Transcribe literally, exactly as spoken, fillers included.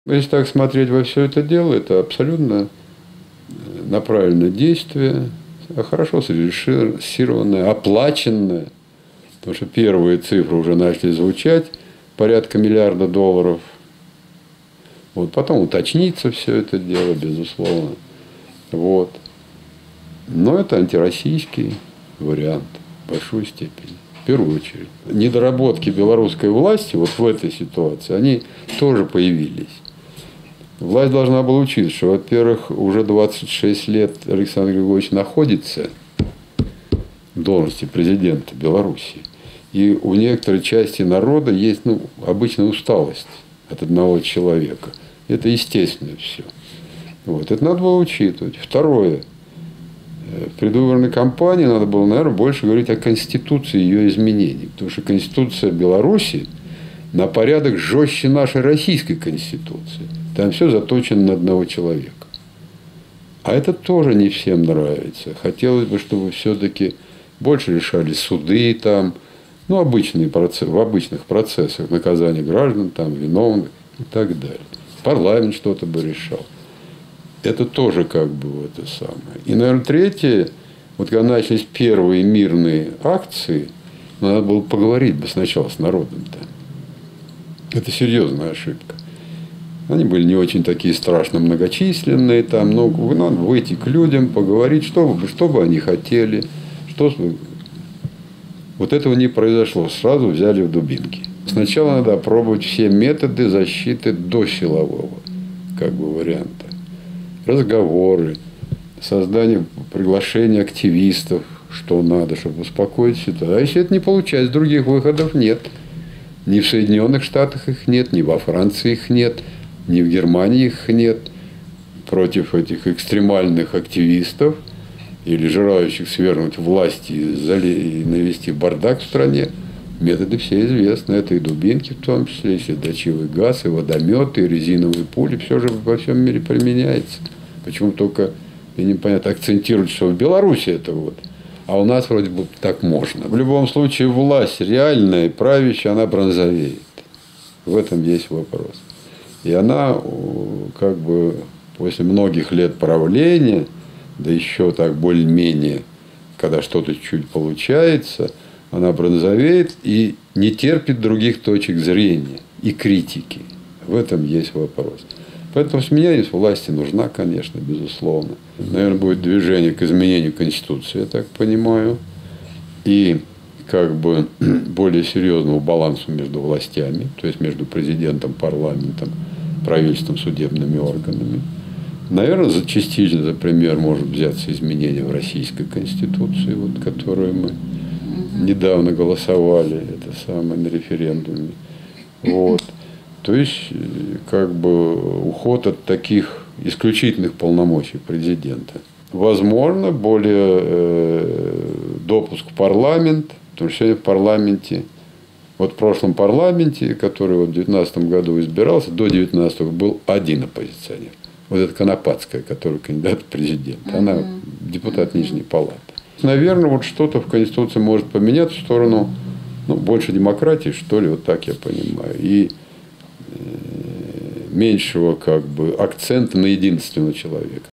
Если так смотреть во все это дело, это абсолютно направленное действие, хорошо срежиссированное, оплаченное, потому что первые цифры уже начали звучать, порядка миллиарда долларов. Вот, потом уточнится все это дело, безусловно. Вот. Но это антироссийский вариант в большой степени. В первую очередь. Недоработки белорусской власти вот в этой ситуации, они тоже появились. Власть должна была учиться, что, во-первых, уже двадцать шесть лет Александр Григорьевич находится в должности президента Беларуси. И у некоторой части народа есть ну, обычная усталость от одного человека. Это естественно все. Вот. Это надо было учитывать. Второе. В предвыборной кампании надо было, наверное, больше говорить о Конституции и ее изменении. Потому что Конституция Беларуси на порядок жестче нашей российской Конституции. Там все заточено на одного человека. А это тоже не всем нравится. Хотелось бы, чтобы все-таки больше решали суды там, ну, обычные процессы, в обычных процессах наказания граждан, там, виновных и так далее. Парламент что-то бы решал. Это тоже как бы это самое. И, наверное, третье, вот когда начались первые мирные акции, надо было поговорить бы сначала с народом-то. Это серьезная ошибка. Они были не очень такие страшно многочисленные, там, но надо выйти к людям, поговорить, что бы, что бы они хотели. Что... Вот этого не произошло. Сразу взяли в дубинки. Сначала надо опробовать все методы защиты до силового как бы, варианта. Разговоры, создание, приглашение активистов, что надо, чтобы успокоить ситуацию. А если это не получается, других выходов нет. Ни в Соединенных Штатах их нет, ни во Франции их нет, ни в Германии их нет. Против этих экстремальных активистов или желающих свергнуть власть и навести бардак в стране, методы все известны. Это и дубинки в том числе, и следочивый газ, и водометы, и резиновые пули. Все же во всем мире применяется. Почему только, я не понятно, акцентируют, что в Беларуси это вот. А у нас вроде бы так можно. В любом случае власть реальная, правящая, она бронзовеет. В этом есть вопрос. И она как бы после многих лет правления, да еще так более-менее, когда что-то чуть получается, она бронзовеет и не терпит других точек зрения и критики. В этом есть вопрос. Поэтому сменяемость власти нужна, конечно, безусловно. Наверное, будет движение к изменению Конституции, я так понимаю. И как бы более серьезному балансу между властями, то есть между президентом, парламентом, правительством, судебными органами. Наверное, за частично, например, может взяться изменение в российской Конституции, вот, которую мы недавно голосовали, это самое, на референдуме. Вот. То есть, как бы, уход от таких исключительных полномочий президента. Возможно, более э, допуск в парламент, потому что сегодня в парламенте, вот в прошлом парламенте, который вот в две тысячи девятнадцатом году избирался, до две тысячи девятнадцатого был один оппозиционер. Вот это Конопадская, которая кандидат в президент. Она uh-huh. депутат uh-huh. Нижней палаты. Наверное, вот что-то в Конституции может поменяться в сторону ну, больше демократии, что ли, вот так я понимаю. И меньшего как бы акцента на единственного человека.